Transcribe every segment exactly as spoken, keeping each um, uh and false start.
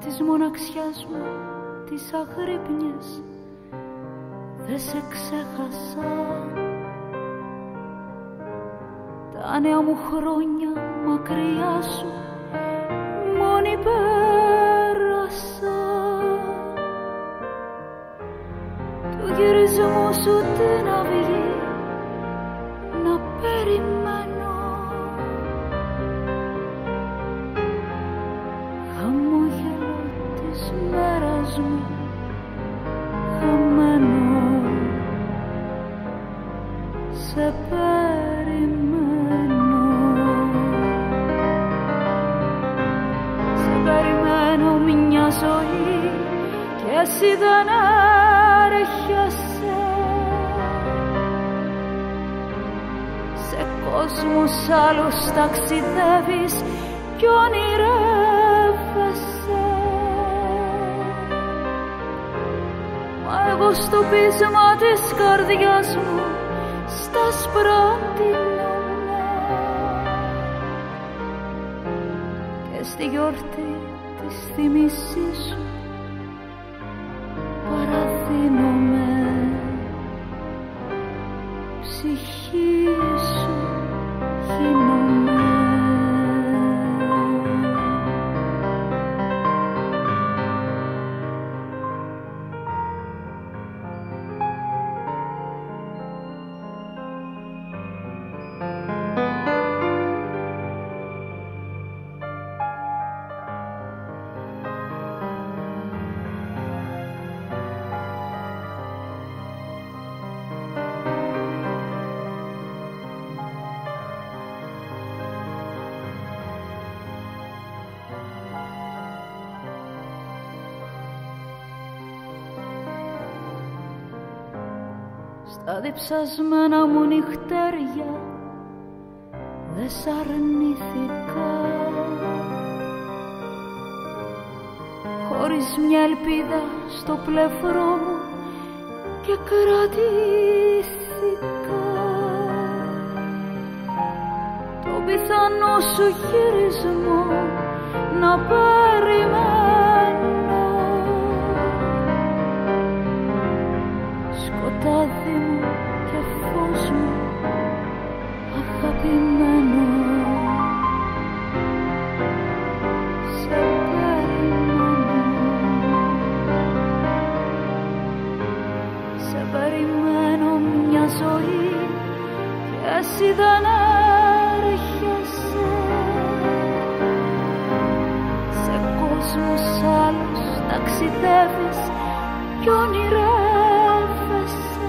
της μοναξιάς μου τις αγρύπνιες δε σε ξέχασα. Τα νέα μου χρόνια μακριά σου μόνη πέρασα. Του γυρισμού σου την αυγή να περιμένω. Χαμόγελο της μέρας μου χαμένο. Σε περιμένω. Σε περιμένω μια ζωή κι εσύ δεν έρχεσαι. Σε κόσμους άλλους ταξιδεύεις κι ονειρεύεσαι. Μα εγώ στο πείσμα της καρδιάς μου στα σπράττινομαι και στη γιορτή της θυμήσης σου παραδίνομαι. Ψυχή σου γίνομαι. Στα διψασμένα μου νυχτέρια δε σ' αρνήθηκα. Χωρίς μια ελπίδα στο πλευρό μου και κρατήθηκα. Το πιθανό σου γυρισμό να περιμένω. Σκοτάδι μου και φως μου αγαπημένο. Σε περιμένω. Σε περιμένω μια ζωή και εσύ δεν έρχεσαι. Σε κόσμους άλλους ταξιδεύεις κι ονειρεύεσαι.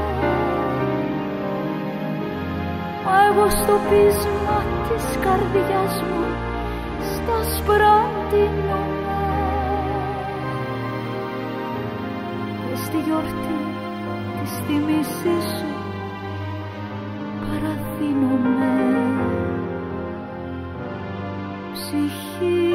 Μα εγώ στο πείσμα της καρδιάς μου στα σπράττινομαι και στη γιορτή της θυμήσης σου παραδίνομαι. Ψυχή